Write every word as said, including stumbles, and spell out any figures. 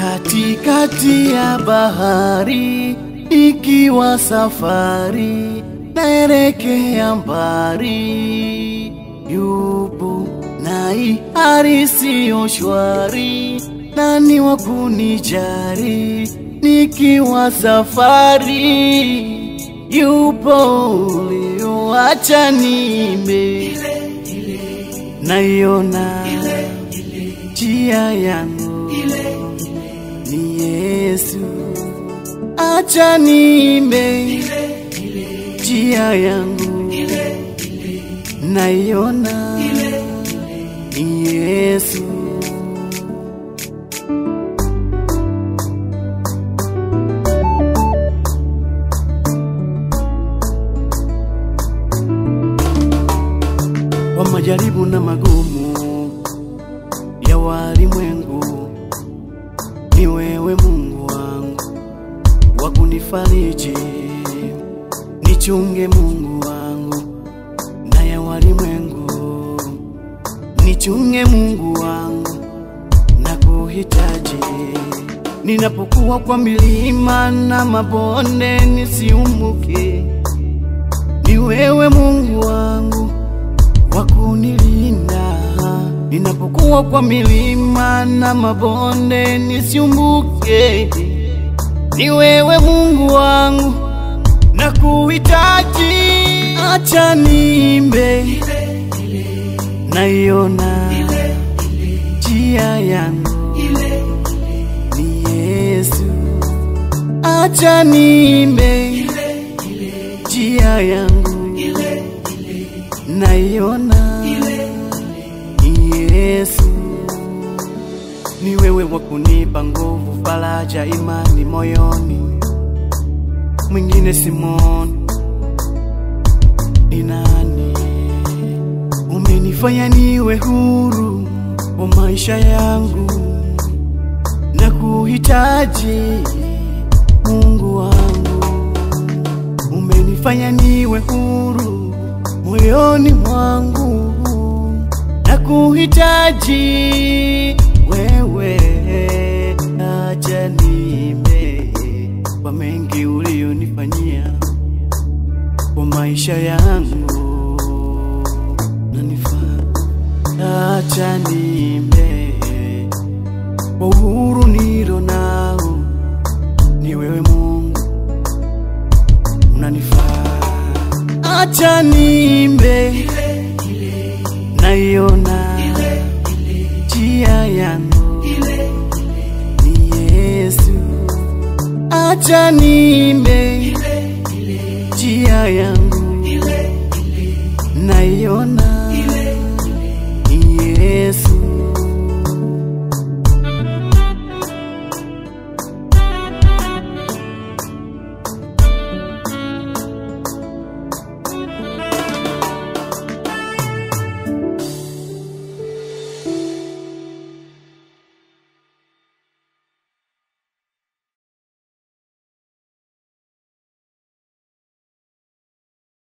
katikati ya bahari, ikiwa safari naelekea mbali, yupo nai hali siyo shwari, nani wa kunijali nikiwa safari? Yupo ulioacha nime naiona njia yangu ni Yesu, acha nime njia yangu naiona ni Yesu. Wa majaribu na magumu ya walimwengu, ni wewe Mungu wangu wa kunifariji. Nichunge Mungu wangu na ya walimwengu, nichunge Mungu wangu na kuhitaji. Ninapokuwa kwa milima na mabonde nisiumbuke, ni wewe Mungu wangu wa kunilinda. Ninapokuwa kwa milima na mabonde nisiumbuke, ni wewe Mungu wangu na kuhitaji. Acha niimbe naiona njia yangu ni Yesu, acha niimbe njia yangu naiona ni Yesu. Ni wewe wa kunipa nguvu, faraja, imani moyoni, mwingine simoni. Ni nani? Umenifanya niwe huru kwa maisha yangu na kuhitaji Mungu wangu. Umenifanya niwe huru moyoni mwangu na kuhitaji wewe, acha niimbe kwa mengi ulionifanyia kwa maisha yangu nanifaa. Acha niimbe kwa uhuru nilo nao, ni wewe Mungu unanifaa. Acha niimbe naiona njia yangu ni Yesu, acha niimbe njia yangu